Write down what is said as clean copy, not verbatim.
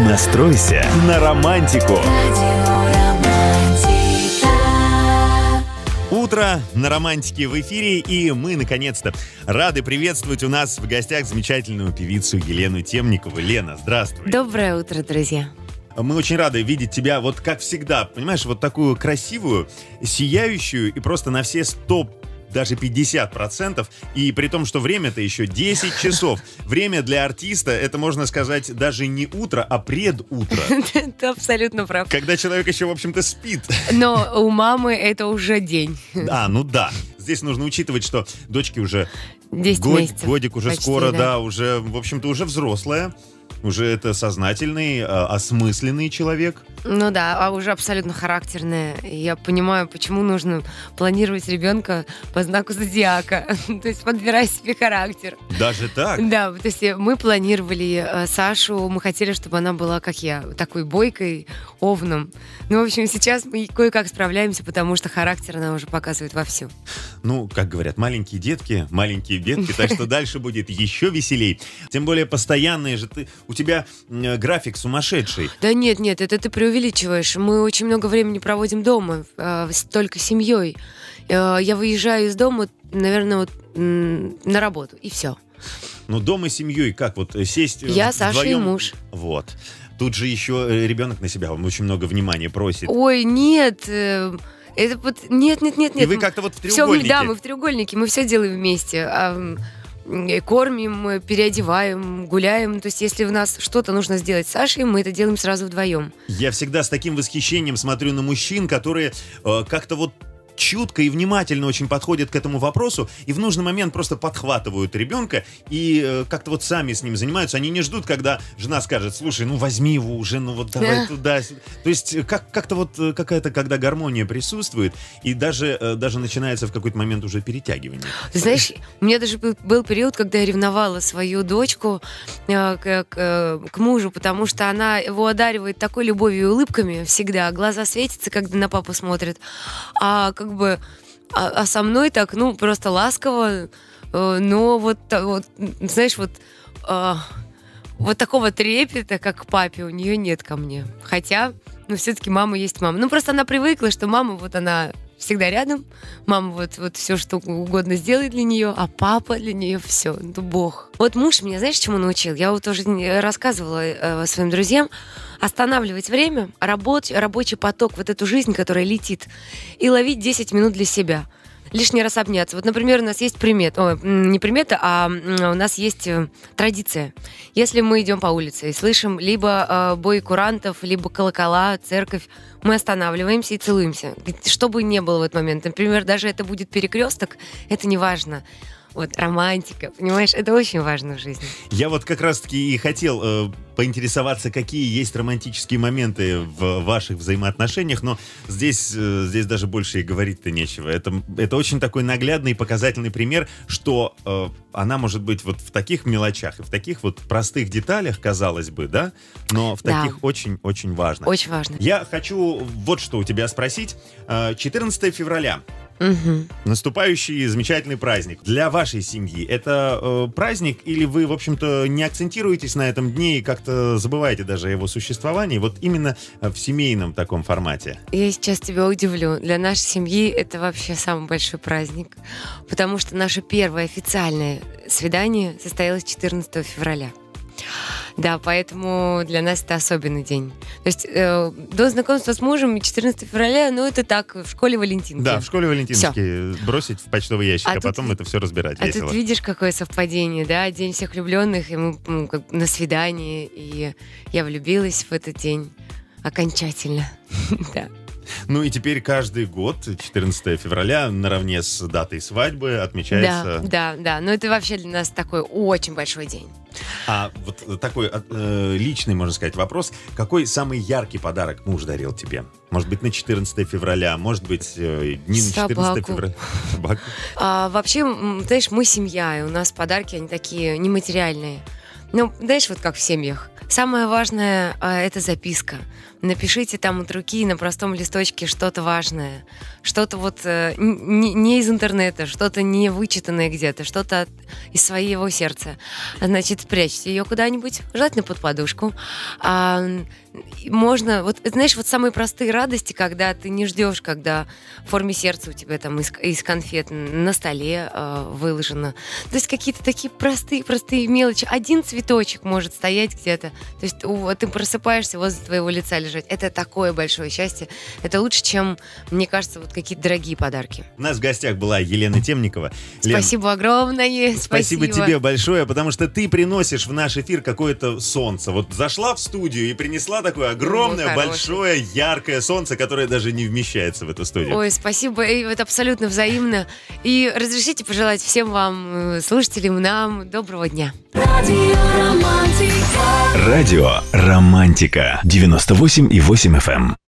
Настройся на романтику. Утро на романтике в эфире, и мы, наконец-то, рады приветствовать у нас в гостях замечательную певицу Елену Темникову. Лена, здравствуй. Доброе утро, друзья. Мы очень рады видеть тебя, вот как всегда, понимаешь, вот такую красивую, сияющую и просто на все 100, даже 50%, и при том, что время-то еще 10 часов. Время для артиста, это, можно сказать, даже не утро, а предутро. Ты абсолютно прав. Когда человек еще, в общем-то, спит. Но у мамы это уже день. Ну да. Здесь нужно учитывать, что дочке уже 10 месяцев. Годик уже почти, скоро, да, уже, в общем-то, уже взрослая. Уже это сознательный, осмысленный человек. Ну да, а уже абсолютно характерная. Я понимаю, почему нужно планировать ребенка по знаку зодиака. То есть подбирай себе характер. Даже так? Да, то есть мы планировали Сашу, мы хотели, чтобы она была, как я, такой бойкой, овном. Ну, в общем, сейчас мы кое-как справляемся, потому что характер она уже показывает вовсю. Ну, как говорят, маленькие детки, маленькие бедки, так что дальше будет еще веселей. Тем более постоянные же у тебя график сумасшедший. Да нет, это ты преувеличиваешь. Мы очень много времени проводим дома, только с семьей. Я выезжаю из дома, наверное, на работу, и все. Ну, дома с семьей как? Вот сесть Я, Саша вдвоем? И муж. Вот. Тут же еще ребенок на себя, он очень много внимания просит. Ой, нет, это вот... Нет. И вы как-то вот в треугольнике. Да, мы в треугольнике, мы все делаем вместе. Кормим, переодеваем, гуляем. То есть, если у нас что-то нужно сделать с Сашей, мы это делаем сразу вдвоем. Я всегда с таким восхищением смотрю на мужчин, которые как-то вот чутко и внимательно очень подходят к этому вопросу и в нужный момент просто подхватывают ребенка и как-то вот сами с ним занимаются. Они не ждут, когда жена скажет: слушай, ну возьми его уже, ну вот давай туда. То есть как-то вот какая-то, когда гармония присутствует, и даже начинается в какой-то момент уже перетягивание. Ты знаешь, у меня даже был период, когда я ревновала свою дочку к мужу, потому что она его одаривает такой любовью и улыбками всегда. Глаза светятся, когда на папу смотрят. А со мной так, ну, просто ласково, но вот знаешь, вот такого трепета, как к папе, у нее нет ко мне. Хотя, ну, все-таки мама есть мама. Ну, просто она привыкла, что мама, вот она всегда рядом, мама вот все, что угодно сделает для нее, а папа для нее все, ну, Бог. Вот муж меня, знаешь, чему научил? Я вот тоже рассказывала своим друзьям: останавливать время, рабочий поток, вот эту жизнь, которая летит, и ловить 10 минут для себя. Лишний раз обняться. Вот, например, у нас есть не примета, а у нас есть традиция. Если мы идем по улице и слышим либо бой курантов, либо колокола, церковь, мы останавливаемся и целуемся. Что бы ни было в этот момент. Например, даже это будет перекресток, это не важно. Вот романтика, понимаешь, это очень важно в жизни. Я вот как раз-таки и хотел поинтересоваться, какие есть романтические моменты в ваших взаимоотношениях, но здесь даже больше и говорить-то нечего. Это очень такой наглядный и показательный пример, что она может быть вот в таких мелочах и в таких вот простых деталях, казалось бы, да, но в таких очень-очень важно. Очень важно. Я хочу вот что у тебя спросить. 14 февраля. Угу. Наступающий замечательный праздник. Для вашей семьи это праздник, или вы, в общем-то, не акцентируетесь на этом дне и как-то забываете даже о его существовании, вот именно в семейном таком формате? Я сейчас тебя удивлю. Для нашей семьи это вообще самый большой праздник, потому что наше первое официальное свидание состоялось 14 февраля. Да, поэтому для нас это особенный день. То есть до знакомства с мужем 14 февраля, ну это так, в школе Валентинки. Да, в школе Валентинки бросить в почтовый ящик, а потом это все разбирать весело. Тут видишь, какое совпадение, да? День всех влюбленных, и мы на свидании, и я влюбилась в этот день окончательно. Да. Ну и теперь каждый год, 14 февраля, наравне с датой свадьбы отмечается... Да. Но это вообще для нас такой очень большой день. А вот такой личный, можно сказать, вопрос. Какой самый яркий подарок муж дарил тебе? Может быть, на 14 февраля, может быть, не на 14 февраля. Собаку. Вообще, знаешь, мы семья, и у нас подарки, они такие нематериальные. Ну, знаешь, вот как в семьях. Самое важное – это записка. напишите там от руки на простом листочке что-то важное, что-то вот не из интернета, что-то не вычитанное где-то, что-то из своего сердца. Значит, спрячьте ее куда-нибудь, желательно под подушку. Можно, вот знаешь, вот самые простые радости, когда ты не ждешь, когда в форме сердца у тебя там из конфет на столе выложено. То есть какие-то такие простые мелочи. Один цветочек может стоять где-то. То есть ты просыпаешься, возле твоего лица лежать. Это такое большое счастье. Это лучше, чем, мне кажется, вот какие-то дорогие подарки. У нас в гостях была Елена Темникова. Спасибо огромное. Спасибо тебе большое, потому что ты приносишь в наш эфир какое-то солнце. Вот зашла в студию и принесла такое огромное, большое, яркое солнце, которое даже не вмещается в эту студию. Ой, спасибо, и это абсолютно взаимно. И разрешите пожелать всем вам, слушателям, нам доброго дня. Радио Романтика 98,8 FM.